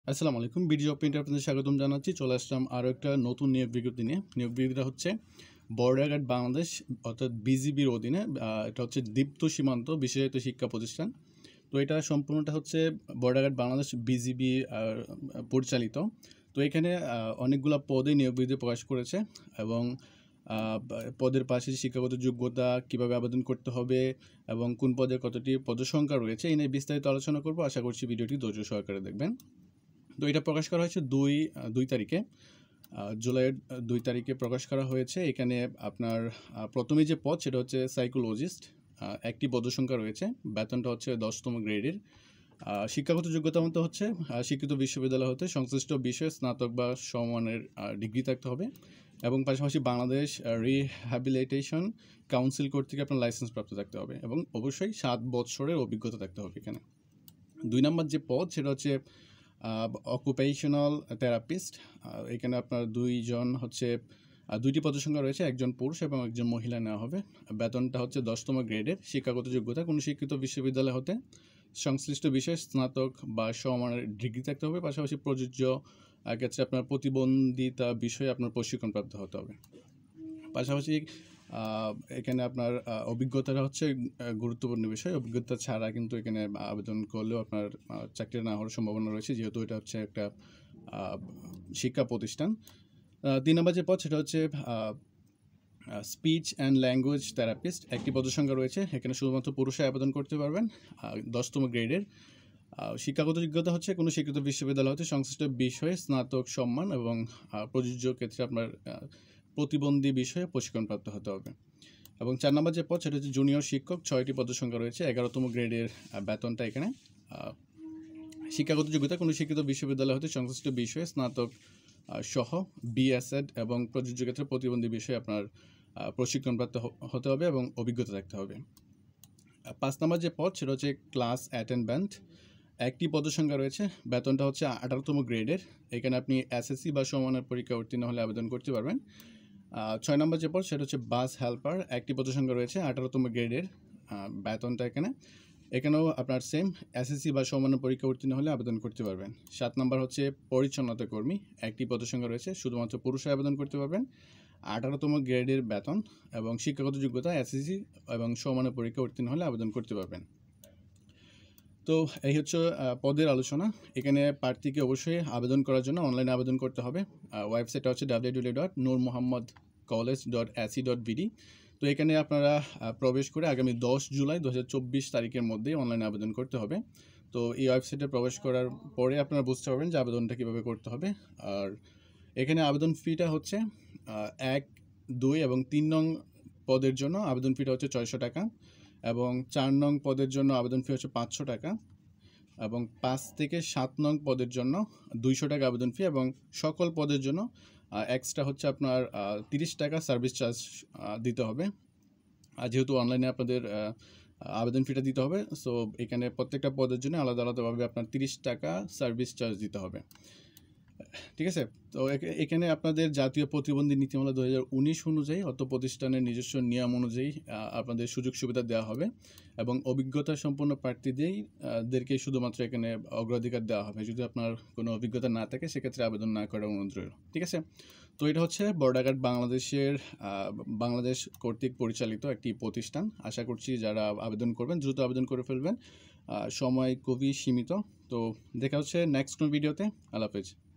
আসসালামু আলাইকুম। BD job পেইন্টে আপনাদের স্বাগতম জানাচ্ছি। চলে আসলাম আরও একটা নতুন নিয়োগ বিজ্ঞপ্তি নিয়ে। নিয়োগ বিজ্ঞপ্তিটা হচ্ছে বর্ডার গার্ড বাংলাদেশ অর্থাৎ বিজিবির অধীনে। এটা হচ্ছে দীপ্ত সীমান্ত বিশেষায়িত শিক্ষা প্রতিষ্ঠান। তো এটা সম্পূর্ণটা হচ্ছে বর্ডার গার্ড বাংলাদেশ বিজিবি পরিচালিত। তো এখানে অনেকগুলো পদে নিয়োগ বিজ্ঞপ্তি প্রকাশ করেছে এবং পদের পাশে শিক্ষাগত যোগ্যতা, কীভাবে আবেদন করতে হবে এবং কোন পদে কতটি পদসংখ্যা রয়েছে এই নিয়ে বিস্তারিত আলোচনা করব। আশা করছি ভিডিওটি ধৈর্য সহকারে দেখবেন। তো এটা প্রকাশ করা হয়েছে দুই তারিখে, জুলাইয়ের 2 তারিখে প্রকাশ করা হয়েছে। এখানে আপনার প্রথমেই যে পদ সেটা হচ্ছে সাইকোলজিস্ট। একটি পদসংখ্যা রয়েছে, বেতনটা হচ্ছে 10তম গ্রেডের। শিক্ষাগত যোগ্যতা মতো হচ্ছে শিক্ষিত বিশ্ববিদ্যালয় হতে সংশ্লিষ্ট বিষয়ে স্নাতক বা সমমানের ডিগ্রি থাকতে হবে এবং পাশাপাশি বাংলাদেশ রিহ্যাবিলিটেশন কাউন্সিল কর্তৃক আপনার লাইসেন্স প্রাপ্ত থাকতে হবে এবং অবশ্যই 7 বছরের অভিজ্ঞতা থাকতে হবে। এখানে 2 নম্বর যে পদ সেটা হচ্ছে অকুপেশনাল থেরাপিস্ট। এখানে আপনার দুইটি পদসংখ্যা রয়েছে, একজন পুরুষ এবং একজন মহিলা নেওয়া হবে। বেতনটা হচ্ছে 10তম গ্রেডের। শিক্ষাগত যোগ্যতা কোনো শিক্ষিত বিশ্ববিদ্যালয় হতে সংশ্লিষ্ট বিষয়ে স্নাতক বা সমমানের ডিগ্রি থাকতে হবে। পাশাপাশি প্রযোজ্য ক্ষেত্রে আপনার প্রতিবন্ধিতা বিষয়ে আপনার প্রশিক্ষণপ্রাপ্ত হতে হবে। পাশাপাশি এখানে আপনার অভিজ্ঞতাটা হচ্ছে গুরুত্বপূর্ণ বিষয়। অভিজ্ঞতা ছাড়া কিন্তু এখানে আবেদন করলেও আপনার চাকরি না হওয়ার সম্ভাবনা রয়েছে, যেহেতু এটা হচ্ছে একটা শিক্ষা প্রতিষ্ঠান। 3 নম্বর যে পদ সেটা হচ্ছে স্পিচ অ্যান্ড ল্যাঙ্গুয়েজ থেরাপিস্ট। একটি পদসংখ্যা রয়েছে, এখানে শুধুমাত্র পুরুষে আবেদন করতে পারবেন। 10তম গ্রেডের। শিক্ষাগত যোগ্যতা হচ্ছে কোনো শিক্ষিত বিশ্ববিদ্যালয় হতে সংশ্লিষ্ট বিষয়ে স্নাতক সম্মান এবং প্রযোজ্য ক্ষেত্রে আপনার প্রতিবন্ধী বিষয়ে প্রশিক্ষণপ্রাপ্ত হতে হবে। এবং 4 নম্বর যে পদ সেটা হচ্ছে জুনিয়র শিক্ষক। 6টি পদসংখ্যা রয়েছে, 11তম গ্রেডের। বেতনটা এখানে শিক্ষাগত যোগ্যতা কোনো শিক্ষিত বিশ্ববিদ্যালয় হতে সংশ্লিষ্ট বিষয়ে স্নাতক সহ বিএসএড এবং প্রযোজ্য ক্ষেত্রে প্রতিবন্ধী বিষয়ে আপনার প্রশিক্ষণপ্রাপ্ত হতে হবে এবং অভিজ্ঞতা থাকতে হবে। 5 নম্বর যে পদ সেটা হচ্ছে ক্লাস অ্যাটেন্ড্যান্ট। একটি পদসংখ্যা রয়েছে, বেতনটা হচ্ছে 18তম গ্রেডের। এখানে আপনি এসএসসি বা সমমানের পরীক্ষা উত্তীর্ণ হলে আবেদন করতে পারবেন। 6 নম্বর যে পদ সেটা হচ্ছে বাস হেল্পার। একটি পদসংখ্যা রয়েছে, 18তম গ্রেডের। বেতনটা এখানেও আপনার সেম এসএসসি বা সমমানের পরীক্ষা উত্তীর্ণ হলে আবেদন করতে পারবেন। 7 নম্বর হচ্ছে পরিচ্ছন্নতা কর্মী। একটি পদসংখ্যা রয়েছে, শুধুমাত্র পুরুষে আবেদন করতে পারবেন। 18তম গ্রেডের বেতন এবং শিক্ষাগত যোগ্যতা এসএসসি এবং সমমানের পরীক্ষা উত্তীর্ণ হলে আবেদন করতে পারবেন। তো এই হচ্ছে পদের আলোচনা। এখানে প্রার্থীকে অবশ্যই আবেদন করার জন্য অনলাইনে আবেদন করতে হবে। ওয়েবসাইটটা হচ্ছে www.nurmohammedcollege.ac.bd। তো এখানে আপনারা প্রবেশ করে আগামী 10 জুলাই 2024 তারিখের মধ্যেই অনলাইনে আবেদন করতে হবে। তো এই ওয়েবসাইটে প্রবেশ করার পরে আপনারা বুঝতে পারবেন যে আবেদনটা কীভাবে করতে হবে। আর এখানে আবেদন ফিটা হচ্ছে 1, 2 এবং 3 নং পদের জন্য আবেদন ফিটা হচ্ছে 600 টাকা এবং 4 নং পদের জন্য আবেদন ফি হচ্ছে 500 টাকা এবং 5 থেকে 7 নং পদের জন্য 200 টাকা আবেদন ফি এবং সকল পদের জন্য এক্সট্রা হচ্ছে আপনার 30 টাকা সার্ভিস চার্জ দিতে হবে। আর যেহেতু অনলাইনে আপনাদের আবেদন ফিটা দিতে হবে, সো এখানে প্রত্যেকটা পদের জন্য আলাদা আলাদাভাবে আপনার 30 টাকা সার্ভিস চার্জ দিতে হবে। ঠিক আছে। তো এখানে আপনাদের জাতীয় প্রতিবন্ধী নীতিমালা 2019 অনুযায়ী অত প্রতিষ্ঠানের নিজস্ব নিয়ম অনুযায়ী আপনাদের সুযোগ সুবিধা দেওয়া হবে এবং অভিজ্ঞতা সম্পন্ন প্রার্থীদেরকে শুধুমাত্র এখানে অগ্রাধিকার দেওয়া হবে। যদি আপনার কোনো অভিজ্ঞতা না থাকে সেক্ষেত্রে আবেদন না করার অনুরোধ রইল। ঠিক আছে। তো এটা হচ্ছে বর্ডার গার্ড বাংলাদেশ কর্তৃক পরিচালিত একটি প্রতিষ্ঠান। আশা করছি যারা আবেদন করবেন দ্রুত আবেদন করে ফেলবেন, সময় খুবই সীমিত। তো দেখা হচ্ছে নেক্সট কোনো ভিডিওতে। আল্লাহ হাফেজ।